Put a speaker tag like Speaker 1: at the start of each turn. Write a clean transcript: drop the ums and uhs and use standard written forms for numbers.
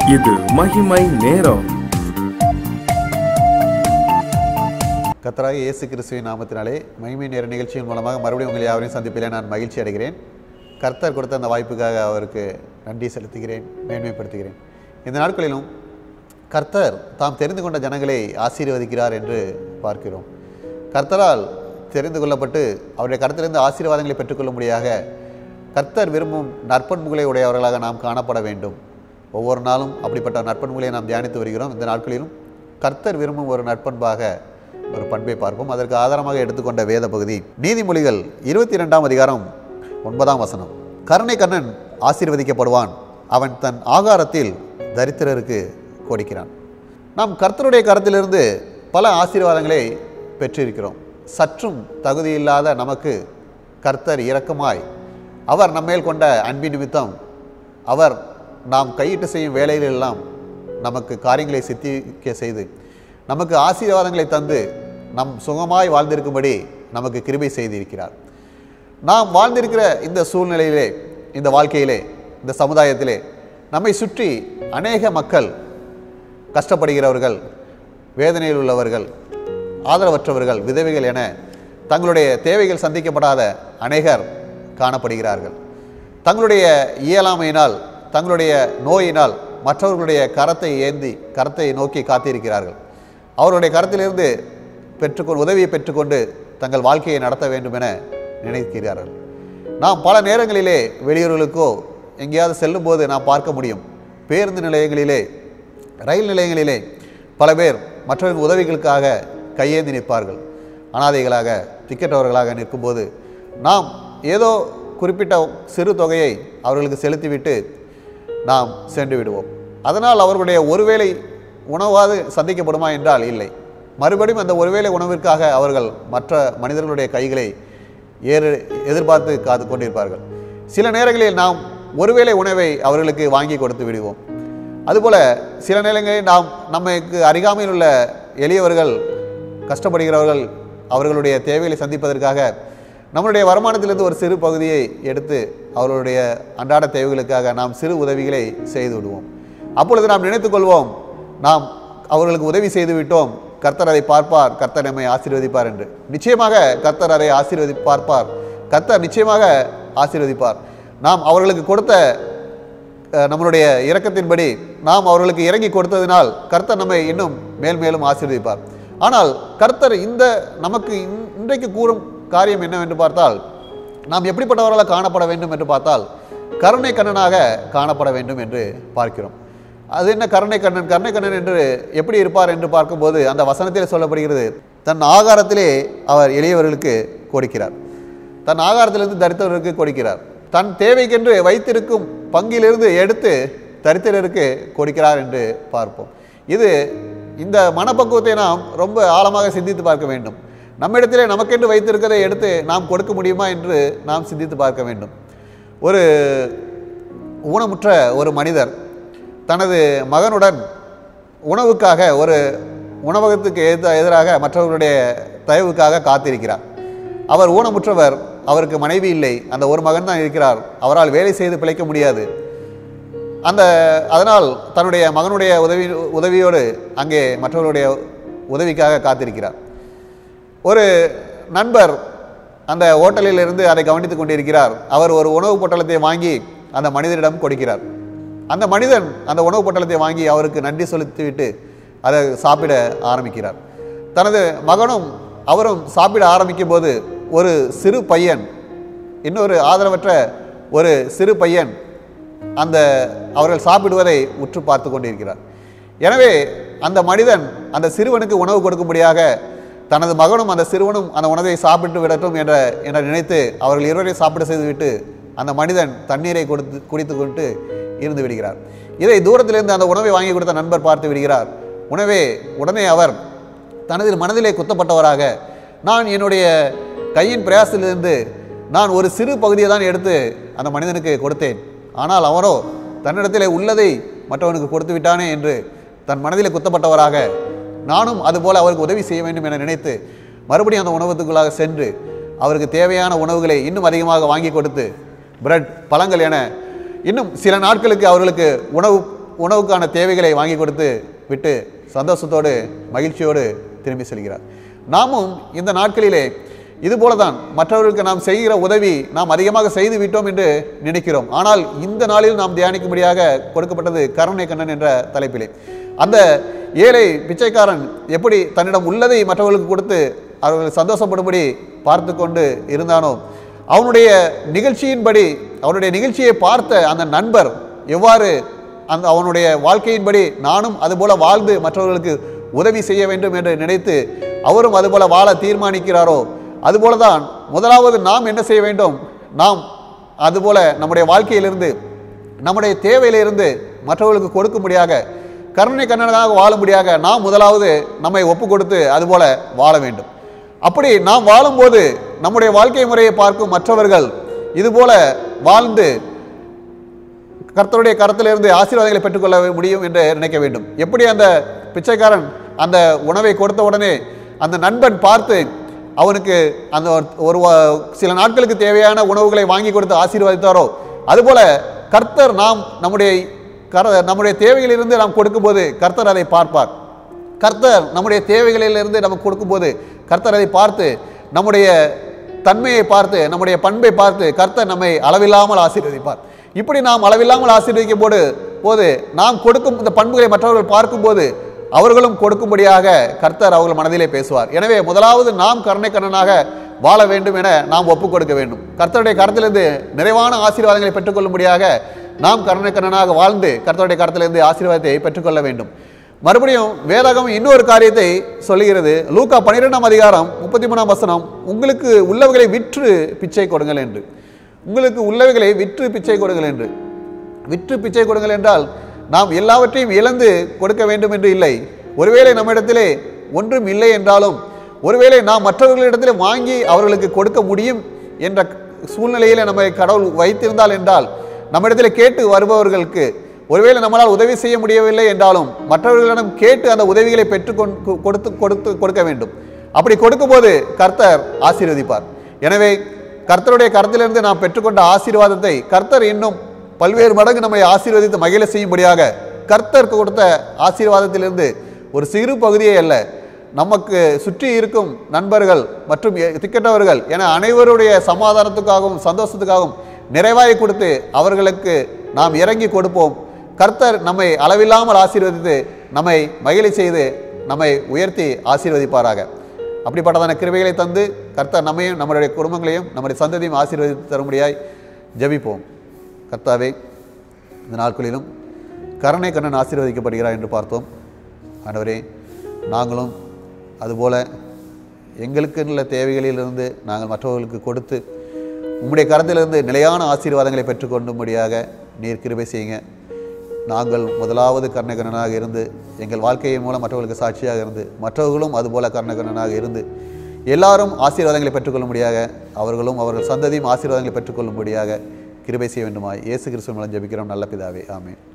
Speaker 1: இது மகிமை நேரம்.
Speaker 2: கர்த்தராகிய இயேசு கிறிஸ்துவின் நாமத்தினாலே மகிமை நேர நிகழ்ச்சியின் மூலமாக மறுபடியும் உங்களை யாவரையும் சந்திப்பிலே நான் மகிழ்ச்சி அடைகிறேன். கர்த்தர் கொடுத்த அந்த வாய்ப்புக்காக அவருக்கு நன்றி செலுத்துகிறேன், மேன்மைப்படுத்துகிறேன். இந்த நாட்களிலும் கர்த்தர் தாம் தெரிந்து கொண்ட ஜனங்களை ஆசீர்வதிக்கிறார் என்று பார்க்கிறோம். கர்த்தரால் தெரிந்து கொள்ளப்பட்டு அவருடைய கருத்திலிருந்து ஆசீர்வாதங்களை பெற்றுக்கொள்ளும்படியாக கர்த்தர் விரும்பும் நற்பண்புகளை உடையவர்களாக நாம் காணப்பட வேண்டும். ஒவ்வொரு நாளும் அப்படிப்பட்ட நற்பண்புகளை நாம் தியானித்து வருகிறோம். இந்த நாட்களிலும் கர்த்தர் விரும்பும் ஒரு நற்பண்பாக ஒரு பண்பை பார்ப்போம். அதற்கு ஆதாரமாக எடுத்துக்கொண்ட வேத பகுதி நீதிமொழிகள் 22ஆம் அதிகாரம் 9ஆம் வசனம். கருணை கண்ணன் ஆசீர்வதிக்கப்படுவான், அவன் தன் ஆகாரத்தில் தரித்திரருக்கு கொடுக்கிறான். நாம் கர்த்தருடைய கரத்திலிருந்து பல ஆசீர்வாதங்களை பெற்றிருக்கிறோம். சற்றும் தகுதியில்லாத நமக்கு கர்த்தர் இரக்கமாய் அவர் நம்மேல் கொண்ட அன்பின் நிமித்தம் அவர் நாம் கையிட்டு செய்யும் வேலைகளெல்லாம் நமக்கு காரியங்களை சித்திக்க செய்து நமக்கு ஆசீர்வாதங்களை தந்து நம் சுகமாய் வாழ்ந்திருக்கும்படி நமக்கு கிருபை செய்திருக்கிறார். நாம் வாழ்ந்திருக்கிற இந்த சூழ்நிலையிலே, இந்த வாழ்க்கையிலே, இந்த சமுதாயத்திலே நம்மை சுற்றி அநேக மக்கள் கஷ்டப்படுகிறவர்கள், வேதனையில் உள்ளவர்கள், ஆதரவற்றவர்கள், விதவைகள் என தங்களுடைய தேவைகள் சந்திக்கப்படாத அநேகர் காணப்படுகிறார்கள். தங்களுடைய இயலாமையினால், தங்களுடைய நோயினால் மற்றவர்களுடைய கரத்தை ஏந்தி கரத்தை நோக்கி காத்திருக்கிறார்கள். அவருடைய கரத்திலிருந்து உதவியை பெற்றுக்கொண்டு தங்கள் வாழ்க்கையை நடத்த வேண்டும் என நினைக்கிறார்கள். நாம் பல நேரங்களிலே வெளியூர்களுக்கோ எங்கேயாவது செல்லும்போது நாம் பார்க்க முடியும். பேருந்து நிலையங்களிலே, ரயில் நிலையங்களிலே பல பேர் மற்றவர்கள் உதவிகளுக்காக கையேந்தி நிற்பார்கள். அனாதைகளாக, திக்கற்றவர்களாக நிற்கும்போது நாம் ஏதோ குறிப்பிட்ட சிறு தொகையை அவர்களுக்கு செலுத்திவிட்டு நாம் சென்று விடுவோம். அதனால் அவர்களுடைய ஒருவேளை உணவாது சந்திக்கப்படுமா என்றால் இல்லை. மறுபடியும் அந்த ஒருவேளை உணவிற்காக அவர்கள் மற்ற மனிதர்களுடைய கைகளை எதிர்பார்த்து காத்து கொண்டிருப்பார்கள். சில நேரங்களில் நாம் ஒருவேளை உணவை அவர்களுக்கு வாங்கி கொடுத்து விடுவோம். அதுபோல் சில நேரங்களில் நாம் நமக்கு அருகாமையில் உள்ள எளியவர்கள், கஷ்டப்படுகிறவர்கள், அவர்களுடைய தேவைகளை சந்திப்பதற்காக நம்மளுடைய வருமானத்திலிருந்து ஒரு சிறு பகுதியை எடுத்து அவர்களுடைய அன்றாட தேவைகளுக்காக நாம் சிறு உதவிகளை செய்து விடுவோம். அப்பொழுது நாம் நினைத்துக்கொள்வோம், நாம் அவர்களுக்கு உதவி செய்து விட்டோம், கர்த்தர் அதை பார்ப்பார், கர்த்தர் நம்மை ஆசீர்வதிப்பார் என்று. நிச்சயமாக கர்த்தர் அதை பார்ப்பார், கர்த்தர் நிச்சயமாக ஆசீர்வதிப்பார். நாம் அவர்களுக்கு கொடுத்த நம்மளுடைய இரக்கத்தின்படி நாம் அவர்களுக்கு இறங்கி கொடுத்ததினால் கர்த்தர் நம்மை இன்னும் மேல் மேலும் ஆசீர்வதிப்பார். ஆனால் கர்த்தர் நமக்கு இன்றைக்கு கூறும் காரியம் என்னவென்று பார்த்தால், நாம் எப்படிப்பட்டவர்களாக காணப்பட வேண்டும் என்று பார்த்தால் கருணை கண்ணனாக காணப்பட வேண்டும் என்று பார்க்கிறோம். அது என்ன கருணை கண்ணன்? கருணை கண்ணன் என்று எப்படி இருப்பார் என்று பார்க்கும்போது அந்த வசனத்திலே சொல்லப்படுகிறது, தன் ஆகாரத்திலே அவர் எளியவர்களுக்கு கொடுக்கிறார், தன் ஆகாரத்திலிருந்து தரித்திரருக்கு கொடுக்கிறார், தன் தேவைக்கென்று வைத்திருக்கும் பங்கிலிருந்து எடுத்து தரித்திரருக்கு கொடுக்கிறார் என்று பார்ப்போம். இந்த மனப்பக்குவத்தை நாம் ரொம்ப ஆழமாக சிந்தித்து பார்க்க வேண்டும். நம்மிடத்திலே நமக்கென்று வைத்திருக்கதை எடுத்து நாம் கொடுக்க முடியுமா என்று நாம் சிந்தித்து பார்க்க வேண்டும். ஒரு ஊனமுற்ற ஒரு மனிதர் தனது மகனுடன் உணவுக்காக ஒரு உணவகத்துக்கு எதிராக மற்றவர்களுடைய தயவுக்காக காத்திருக்கிறார். அவர் ஊனமுற்றவர், அவருக்கு மனைவி இல்லை, அந்த ஒரு மகன் தான் இருக்கிறார். அவரால் வேலை செய்து பிழைக்க முடியாது. அதனால் தன்னுடைய மகனுடைய உதவியோடு அங்கே மற்றவர்களுடைய உதவிக்காக காத்திருக்கிறார். ஒரு நண்பர் அந்த ஹோட்டலில் இருந்து அதை கவனித்துக் கொண்டிருக்கிறார். அவர் ஒரு உணவு பொட்டலத்தை வாங்கி அந்த மனிதரிடம் கொடுக்கிறார். அந்த மனிதன் அந்த உணவு பொட்டலத்தை வாங்கி அவருக்கு நன்றி செலுத்திவிட்டு அதை சாப்பிட ஆரம்பிக்கிறார். தனது மகனும் அவரும் சாப்பிட ஆரம்பிக்கும் போது ஒரு சிறு பையன், இன்னொரு ஆதரவற்ற ஒரு சிறு பையன் அவர்கள் சாப்பிடுவதை உற்று பார்த்து கொண்டிருக்கிறார். எனவே அந்த மனிதன் அந்த சிறுவனுக்கு உணவு கொடுக்கும்படியாக தனது மகனும் அந்த சிறுவனும் அந்த உணவை சாப்பிட்டு விடட்டும் என்ற நினைத்து அவர்கள் இருவரையும் சாப்பிட செய்துவிட்டு அந்த மனிதன் தண்ணீரை குடித்து கொண்டு இருந்து விடுகிறார். இதை தூரத்திலிருந்து அந்த உணவை வாங்கி கொடுத்த நண்பர் பார்த்து விடுகிறார். உடனே அவர் தனது மனதிலே குத்தப்பட்டவராக, நான் என்னுடைய கையின் பிரயாசத்திலிருந்து நான் ஒரு சிறு பகுதியை தான் எடுத்து அந்த மனிதனுக்கு கொடுத்தேன், ஆனால் அவனோ தன்னிடத்திலே உள்ளதை மற்றவனுக்கு கொடுத்து விட்டானே என்று தன் மனதிலே குத்தப்பட்டவராக, நானும் அதுபோல் அவருக்கு உதவி செய்ய வேண்டும் என நினைத்து மறுபடியும் அந்த உணவகத்துக்குள்ளாக சென்று அவருக்கு தேவையான உணவுகளை இன்னும் அதிகமாக வாங்கி கொடுத்து பிரெட், பழங்கள் என இன்னும் சில நாட்களுக்கு அவர்களுக்கு உணவு உணவுக்கான தேவைகளை வாங்கி கொடுத்து விட்டு சந்தோஷத்தோடு மகிழ்ச்சியோடு திரும்பி செல்கிறார். நாமும் இந்த நாட்களிலே இதுபோல தான் மற்றவர்களுக்கு நாம் செய்கிற உதவி நாம் அதிகமாக செய்து விட்டோம் என்று நினைக்கிறோம். ஆனால் இந்த நாளில் நாம் தியானிக்கும்படியாக கொடுக்கப்பட்டது கருணை கண்ணன் என்ற தலைப்பிலே. அந்த ஏழை பிச்சைக்காரன் எப்படி தன்னிடம் உள்ளதை மற்றவர்களுக்கு கொடுத்து அவர்கள் சந்தோஷப்படும்படி பார்த்து கொண்டு இருந்தானோ, அவனுடைய நிகழ்ச்சியின்படி அவனுடைய நிகழ்ச்சியை பார்த்த அந்த நண்பர் எவ்வாறு அவனுடைய வாழ்க்கையின்படி நானும் அதுபோல வாழ்ந்து மற்றவர்களுக்கு உதவி செய்ய வேண்டும் என்று நினைத்து அவரும் அதுபோல வாழ தீர்மானிக்கிறாரோ, அதுபோலதான் முதலாவது நாம் என்ன செய்ய வேண்டும்? நாம் அதுபோல நம்முடைய வாழ்க்கையிலிருந்து நம்முடைய தேவையிலிருந்து மற்றவர்களுக்கு கொடுக்கும்படியாக கருணை கண்ணனாக வாழும்படியாக நாம் முதலாவது நம்மை ஒப்பு கொடுத்து அதுபோல வாழ வேண்டும். அப்படி நாம் வாழும்போது நம்முடைய வாழ்க்கை முறையை பார்க்கும் மற்றவர்கள் இதுபோல வாழ்ந்து கர்த்தருடைய கரத்திலிருந்து ஆசீர்வாதங்களை பெற்றுக்கொள்ள முடியும் என்று நினைக்க வேண்டும். எப்படி அந்த பிச்சைக்காரன் அந்த உணவை கொடுத்த உடனே அந்த நண்பன் பார்த்து அவனுக்கு அந்த ஒரு சில நாட்களுக்கு தேவையான உணவுகளை வாங்கி கொடுத்து ஆசீர்வதித்தாரோ, அதுபோல கர்த்தர் நாம் நம்முடைய தேவைகளிலிருந்து நாம் கொடுக்கும்போது கர்த்தர் அதை பார்ப்பார். கர்த்தர் நம்முடைய தேவைகளிலிருந்து நமக்கு கொடுக்கும்போது கர்த்தர் அதை பார்த்து நம்முடைய தன்மையை பார்த்து நம்முடைய பண்பை பார்த்து கர்த்தர் நம்மை அளவில்லாமல் ஆசீர்வதிப்பார். இப்படி நாம் அளவில்லாமல் ஆசீர்வதிக்கும் போது நாம் கொடுக்கும் இந்த பண்புகளை மற்றவர்கள் பார்க்கும்போது அவர்களும் கொடுக்கும்படியாக கர்த்தர் அவர்கள் மனதிலே பேசுவார். எனவே முதலாவது நாம் கருணை கண்ணனாக வாழ வேண்டும் என நாம் ஒப்புக் கொடுக்க வேண்டும். கர்த்தருடைய கரத்திலிருந்து நிறைவான ஆசீர்வாதங்களை பெற்றுக்கொள்ளும்படியாக நாம் கருணை கண்ணனாக வாழ்ந்து கர்த்தருடைய கரத்திலிருந்து ஆசீர்வாதத்தை பெற்றுக்கொள்ள வேண்டும். மறுபடியும் வேதாகம் இன்னொரு காரியத்தை சொல்லுகிறது. லூக்கா 12ஆம் அதிகாரம் 33ஆம் வசனம், உங்களுக்கு உள்ளவைகளை விற்று பிச்சை கொடுங்கள் என்று. உங்களுக்கு உள்ளவைகளை விற்று பிச்சை கொடுங்கள் என்று. விற்று பிச்சை கொடுங்கள் என்றால் நாம் எல்லாவற்றையும் இழந்து கொடுக்க வேண்டும் என்று இல்லை. ஒருவேளை நம்மிடத்திலே ஒன்றும் இல்லை என்றாலும், ஒருவேளை நாம் மற்றவர்களிடத்திலே வாங்கி அவர்களுக்கு கொடுக்க முடியும் என்ற சூழ்நிலையில் நம்மை கடவுள் வைத்திருந்தால் என்றால், நம்மிடத்தில் கேட்டு வருபவர்களுக்கு ஒருவேளை நம்மளால் உதவி செய்ய முடியவில்லை என்றாலும் மற்றவர்களிடம் கேட்டு அந்த உதவிகளை கொடுக்க வேண்டும். அப்படி கொடுக்கும்போது கர்த்தர் ஆசீர்வதிப்பார். எனவே கர்த்தருடைய கரத்திலிருந்து நாம் பெற்றுக்கொண்ட ஆசீர்வாதத்தை கர்த்தர் இன்னும் பல்வேறு மடங்கு நம்மை ஆசீர்வதித்து மகிழ செய்யும்படியாக கர்த்தர் கொடுத்த ஆசீர்வாதத்திலிருந்து ஒரு சிறு பகுதியே அல்ல, நமக்கு சுற்றி இருக்கும் நண்பர்கள் மற்றும் திக்கற்றவர்கள் என அனைவருடைய சமாதானத்துக்காகவும் சந்தோஷத்துக்காகவும் நிறைவாய் கொடுத்து அவர்களுக்கு நாம் இறங்கி கொடுப்போம். கர்த்தர் நம்மை அளவில்லாமல் ஆசீர்வதித்து நம்மை மகிழ செய்து நம்மை உயர்த்தி ஆசீர்வதிப்பாராக. அப்படிப்பட்டதான கிருபைகளை தந்து கர்த்தர் நம்மையும் நம்முடைய குடும்பங்களையும் நம்முடைய சந்ததியும் ஆசீர்வதித்து தரும்படியாய் ஜெபிப்போம். கர்த்தாவே, இந்த நாட்களிலும் கருணை கண்ணன் ஆசீர்வதிக்கப்படுகிறார் என்று பார்த்தோம். ஆண்டவரே, நாங்களும் அதுபோல எங்களுக்கு உள்ள தேவைகளிலிருந்து நாங்கள் மற்றவர்களுக்கு கொடுத்து உம்முடைய கரத்திலிருந்து நிலையான ஆசீர்வாதங்களை பெற்றுக்கொண்டும்படியாக நீர் கிருபை செய்யுங்க. நாங்கள் முதலாவது கருணைக்கண்ணனாக இருந்து எங்கள் வாழ்க்கையின் மூலம் மற்றவர்களுக்கு சாட்சியாக இருந்து மற்றவர்களும் அதுபோல கருணைக்கண்ணனாக இருந்து எல்லாரும் ஆசீர்வாதங்களை பெற்றுக்கொள்ளும்படியாக அவர்களும் அவர்கள் சந்ததியும் ஆசீர்வாதங்களை பெற்றுக்கொள்ளும்படியாக கிருபை செய்ய வேண்டுமாய் இயேசு கிறிஸ்துவின் மூலம் ஜெபிக்கிறோம் நல்ல பிதாவே, ஆமென்.